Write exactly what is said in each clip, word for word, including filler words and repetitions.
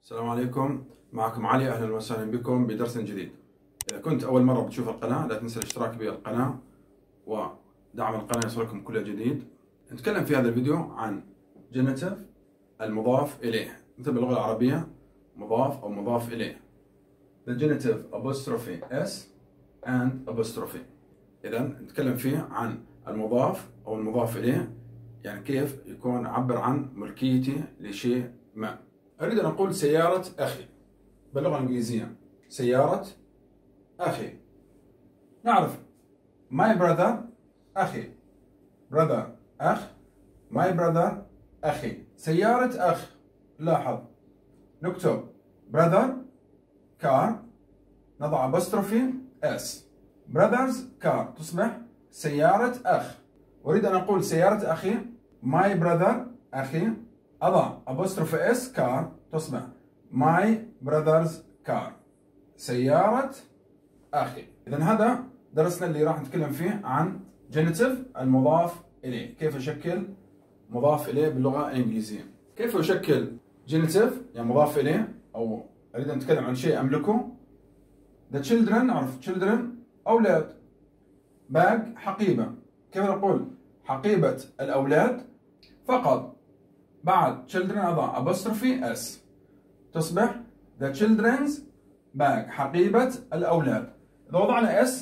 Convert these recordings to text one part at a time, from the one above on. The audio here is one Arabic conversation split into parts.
السلام عليكم، معكم علي. أهلا وسهلا بكم بدرس جديد. إذا كنت أول مرة بتشوف القناة لا تنسى الاشتراك بالقناة ودعم القناة يصلكم كل جديد. نتكلم في هذا الفيديو عن جينيتيف المضاف إليه، مثل باللغة العربية مضاف أو مضاف إليه. The genitive apostrophe S and apostrophe. إذا نتكلم فيه عن المضاف أو المضاف إليه، يعني كيف يكون عبر عن ملكيتي لشيء ما. أريد أن أقول سيارة أخي باللغة الإنجليزية، سيارة أخي. نعرف my brother أخي، brother أخ، my brother أخي. سيارة أخ، لاحظ نكتب brother car، نضع apostrophe s، brothers car تصبح سيارة أخ. أريد أن أقول سيارة أخي my brother أخي، أضع apostrophe s car تصبح my brother's car، سيارة أخي. إذن هذا درسنا اللي راح نتكلم فيه عن جينيتيف المضاف إليه، كيف أشكل مضاف إليه باللغة الإنجليزية. كيف أشكل جينيتيف يعني مضاف إليه، أو أريد أن أتكلم عن شيء أملكه. the children، نعرف children أولاد. bag حقيبة، كيف نقول حقيبة الأولاد؟ فقط بعد children أضع apostrophe s تصبح the children's bag، حقيبة الأولاد. إذا وضعنا s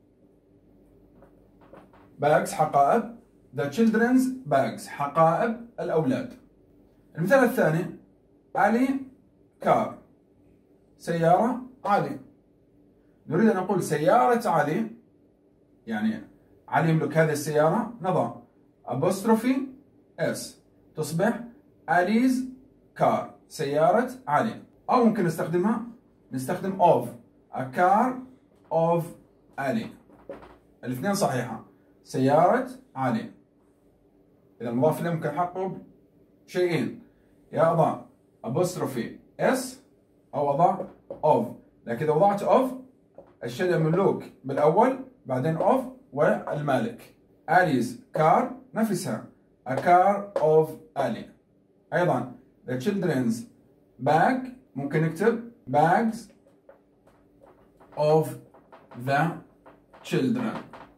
bags حقائب، the children's bags حقائب الأولاد. المثال الثاني علي كار، سيارة علي. نريد أن نقول سيارة علي، يعني علي يملك هذه السيارة، نضع apostrophe s تصبح علي's car، سيارة علي. أو ممكن نستخدمها نستخدم of، a car of علي. الاثنين صحيحة، سيارة علي. إذا المضاف إليه ممكن حقه شيئين، يا أضع apostrophe s أو أضع of. لكن إذا وضعت of الشيء المملوك بالأول بعدين of والمالك. علي's car نفسها a car of علي. أيضا the children's bag ممكن نكتب bags of the children.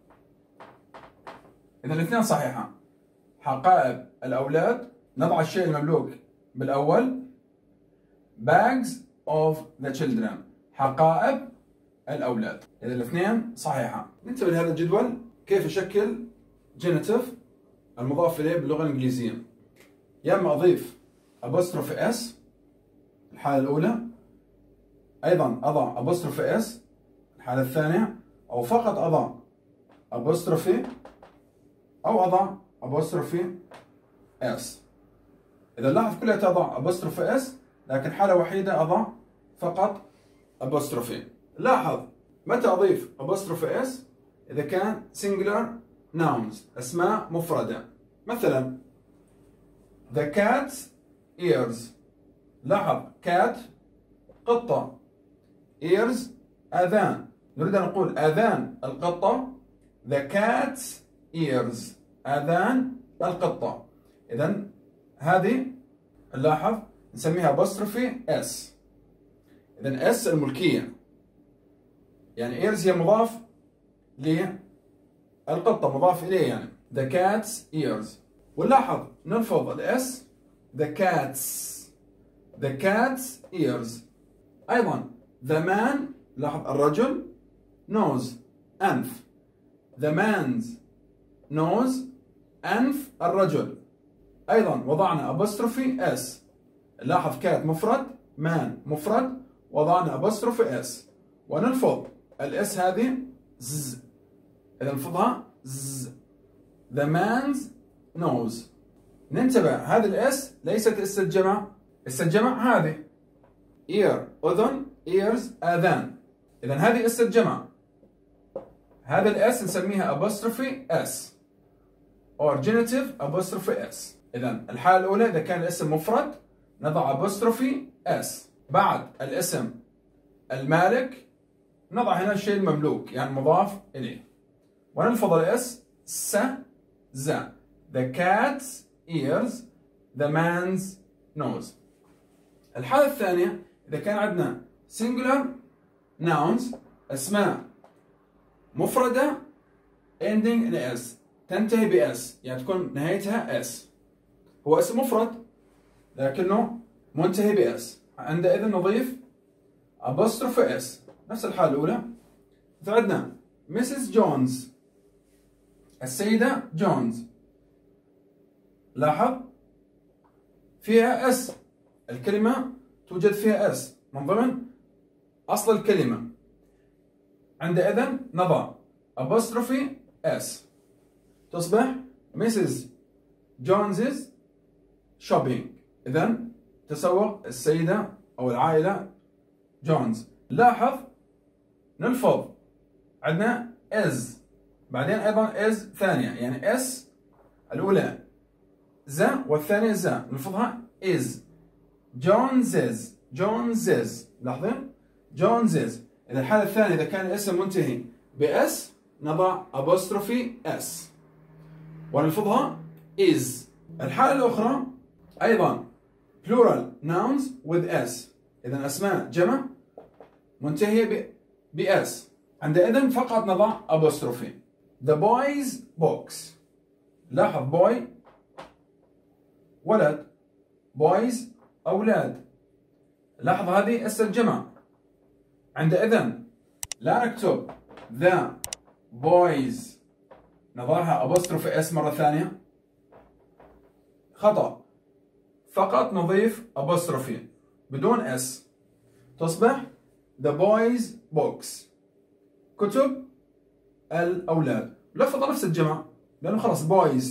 إذا الاثنين صحيحة، حقائب الأولاد نضع الشيء المملوك بالأول، bags of the children حقائب الأولاد. إذا الاثنين صحيحة. ننتبه لهذا الجدول كيف أشكل جينيتيف المضاف إليه باللغة الإنجليزية. يا إما أضيف apostrophe s الحالة الأولى، أيضا أضع apostrophe s الحالة الثانية، أو فقط أضع apostrophe أو أضع apostrophe s. إذا لاحظ كلها تضع apostrophe s، لكن حالة وحيدة أضع فقط apostrophe. لاحظ متى أضيف apostrophe s؟ إذا كان singular nouns أسماء مفردة. مثلا the cat's ears، لاحظ cat قطة، ears آذان. نريد أن نقول آذان القطة the cat's ears، آذان القطة. إذن هذه نلاحظ نسميها apostrophe s. إذن s الملكية، يعني ears هي مضاف للقطة، مضاف إليه يعني the cat's ears. ونلاحظ نلفظ الاس the cat's the cat's ears. أيضا the man، لاحظ الرجل nose أنف، the man's nose أنف الرجل. أيضا وضعنا apostrophe s، لاحظ cat مفرد man مفرد، وضعنا apostrophe s ونلفظ الاس هذه ز. إذا نلفظها ز the man's nose. ننتبه هذه الاس ليست اس الجمع، اس الجمع هذه ear أذن، ears آذان. إذا هذه اس الجمع، هذا الاس نسميها apostrophe s or genitive apostrophe s. إذا الحالة الأولى إذا كان الاسم مفرد نضع apostrophe s، بعد الاسم المالك نضع هنا الشيء المملوك يعني مضاف إليه، ونلفظ الاس س ز the cat's ears the man's nose. الحالة الثانية إذا كان عندنا singular nouns أسماء مفردة ending in s تنتهي ب s يعني تكون نهايتها s، هو اسم مفرد لكنه منتهي ب s، عندئذ نضيف apostrophe s. نفس الحالة الأولى مثل عندنا مسز جونز السيدة جونز، لاحظ فيها اس، الكلمة توجد فيها اس من ضمن أصل الكلمة، عندئذ نضع apostrophe s تصبح مسز جونز's shopping. إذن تسوق السيدة أو العائلة جونز. لاحظ نلفظ عندنا is بعدين أيضا is ثانية، يعني s الأولى ز والثانية ز نلفظها is Jones's Jones's. لاحظين Jones's. إذا الحالة الثانية إذا كان الاسم منتهي ب s نضع apostrophe s ونلفظها is. الحالة الأخرى أيضا plural nouns with s، إذا أسماء جمع منتهية ب s عندئذ فقط نضع apostrophe. The boys box، لاحظ boy ولد، boys أولاد، لاحظ هذه اس الجمع، عندئذ لا نكتب the boys نضعها apostrophe s مرة ثانية، خطأ، فقط نضيف apostrophe بدون s تصبح the boys books كتب الأولاد. لفظ نفس الجمع لأنه خلاص boys،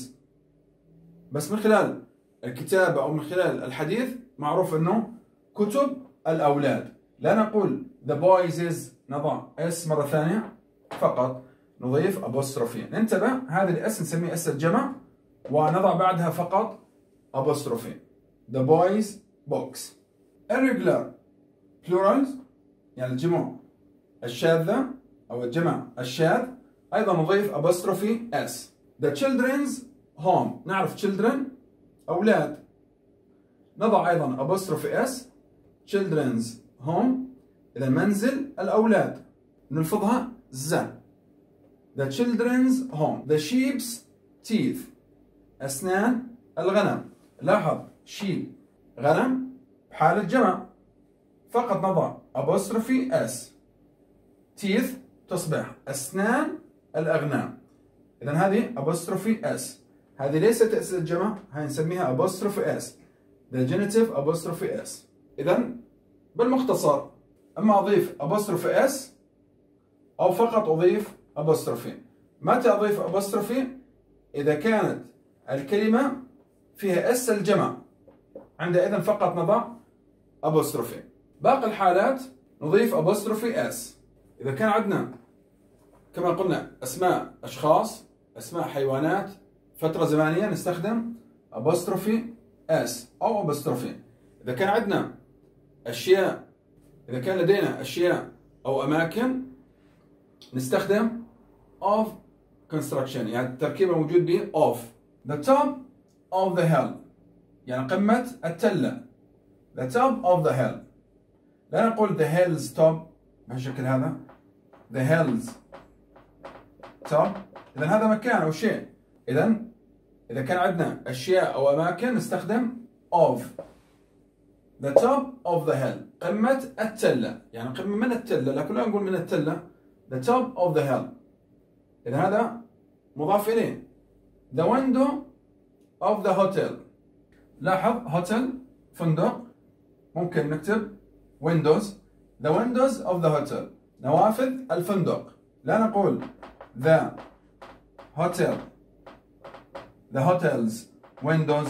بس من خلال الكتابة أو من خلال الحديث معروف أنه كتب الأولاد، لا نقول the boys is نضع s مرة ثانية، فقط نضيف apostrophe. ننتبه هذه الاس نسميه اس الجمع ونضع بعدها فقط apostrophe. the boys books. irregular plurals يعني الجموع الشاذة أو الجمع الشاذ أيضا نضيف apostrophe s. the children's home نعرف children أولاد، نضع أيضا apostrophe s children's home إذا منزل الأولاد نلفظها ز. the children's home. the sheep's teeth أسنان الغنم، لاحظ sheep غنم بحال الجمع فقط نضع apostrophe s teeth تصبح أسنان الأغنام، إذا هذه apostrophe s. هذه ليست اس الجمع، هاي نسميها apostrophe s the genitive apostrophe s. إذا بالمختصر أما أضيف apostrophe s أو فقط أضيف apostrophe. متى أضيف apostrophe؟ إذا كانت الكلمة فيها s الجمع، عندئذ فقط نضع apostrophe. باقي الحالات نضيف apostrophe s. إذا كان عندنا كما قلنا أسماء أشخاص، أسماء حيوانات، فترة زمانية نستخدم apostrophe s أو apostrophe. إذا كان عندنا أشياء، إذا كان لدينا أشياء أو أماكن نستخدم of construction يعني التركيب الموجود به of. the top of the hill يعني قمة التلة the top of the hill، لا نقول the hills top بهالشكل هذا the hills top، إذا هذا مكان أو شيء. إذا إذا كان عندنا أشياء أو أماكن نستخدم of. the top of the hill قمة التلة يعني قمة من التلة، لكن لا نقول من التلة the top of the hill، إذا هذا مضاف إليه. the window of the hotel، لاحظ hotel فندق ممكن نكتب windows the windows of the hotel نوافذ الفندق، لا نقول the hotel the hotels windows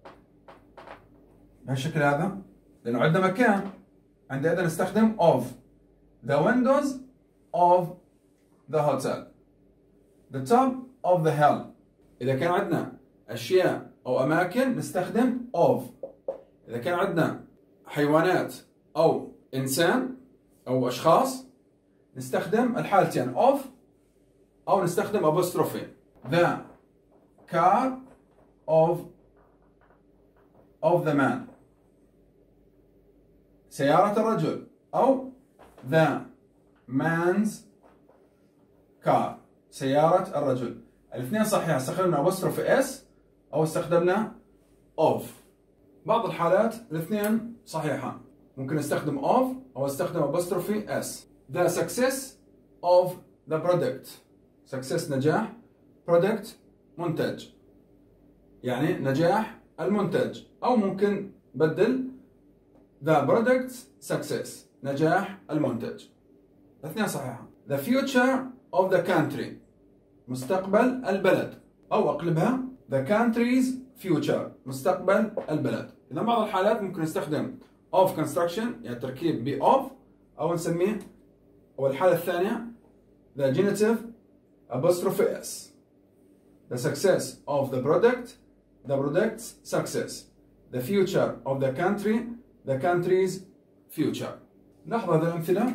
بهالشكل هذا لأنه عندنا مكان، عندنا نستخدم of. the windows of the hotel the top of the hill. إذا كان عندنا أشياء أو أماكن نستخدم of. إذا كان عندنا حيوانات أو إنسان أو أشخاص نستخدم الحالتين of أو نستخدم apostrophe. the car of of the man سيارة الرجل أو the man's car سيارة الرجل. الاثنين صحيح، استخدمنا apostrophe s أو استخدمنا of. بعض الحالات الاثنين صحيحة، ممكن استخدم of أو استخدم apostrophe s. The success of the product. success نجاح، product منتج، يعني نجاح المنتج. أو ممكن بدل the product's success نجاح المنتج. الاثنين صحيحة. The future of the country مستقبل البلد، أو أقلبها the country's future مستقبل البلد. إذا بعض الحالات ممكن نستخدم of construction يعني تركيب ب of، أو نسميه، أو الحالة الثانية the genitive apostrophe s. The success of the product, the product's success. The future of the country, the country's future. لاحظ هذه الأمثلة.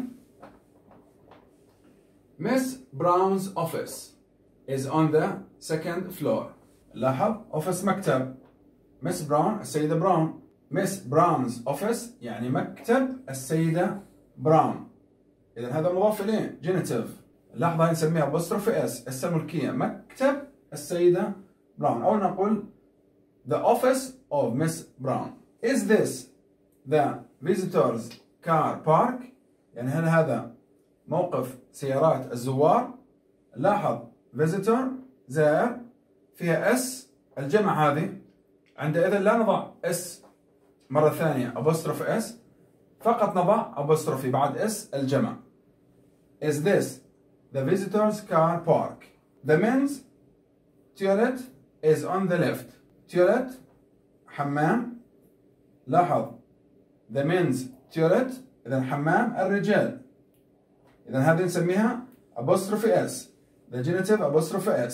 Miss Brown's office is on the second floor. لاحظ office مكتب. Miss Brown السيدة براون. Miss Brown's office يعني مكتب السيدة براون. إذا هذا مضاف إليه genitive. لاحظ هاي نسميها apostrophe s، اس الملكية، مكتب السيدة براون. أو نقول the office of Miss Brown. Is this the visitors car park؟ يعني هل هذا موقف سيارات الزوار؟ لاحظ visitor زائر فيها اس الجمع، هذه عندئذ لا نضع اس مرة ثانية apostrophe s، فقط نضع apostrophe بعد اس الجمع. Is this the visitors car park? The men's toilet is on the left. toilet حمام. لاحظ the men's toilet إذا حمام الرجال. إذا هذه نسميها apostrophe s. the genitive apostrophe s.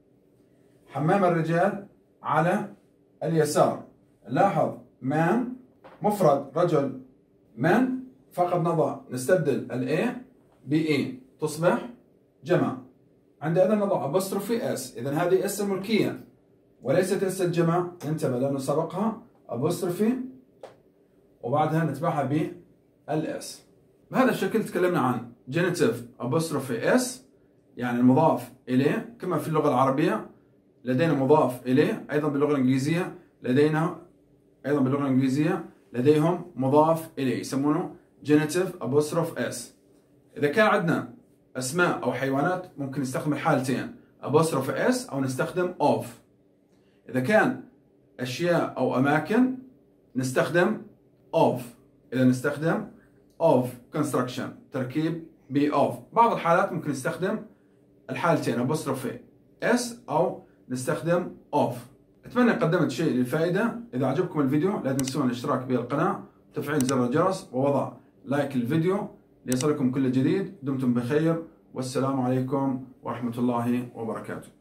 حمام الرجال على اليسار. لاحظ man مفرد رجل man، فقط نضع نستبدل ال a ب e تصبح جمع. عندئذ نضع apostrophe s. إذا هذه اس الملكية وليست اس الجمع، انتبه لأنه سبقها apostrophe وبعدها نتبعها بال s. بهذا الشكل تكلمنا عن genitive apostrophe s يعني المضاف إليه، كما في اللغة العربية لدينا مضاف إليه، أيضا باللغة الإنجليزية لدينا أيضا باللغة الإنجليزية لديهم مضاف إليه يسمونه genitive apostrophe s. إذا كان عندنا أسماء أو حيوانات ممكن نستخدم الحالتين apostrophe s أو نستخدم of. إذا كان أشياء أو أماكن نستخدم of. إذا نستخدم of construction تركيب ب of. بعض الحالات ممكن نستخدم الحالتين apostrophe s أو نستخدم of. أتمنى قدمت شيء للفائدة. إذا عجبكم الفيديو لا تنسون الاشتراك بالقناة وتفعيل زر الجرس ووضع لايك للفيديو ليصلكم كل جديد. دمتم بخير والسلام عليكم ورحمة الله وبركاته.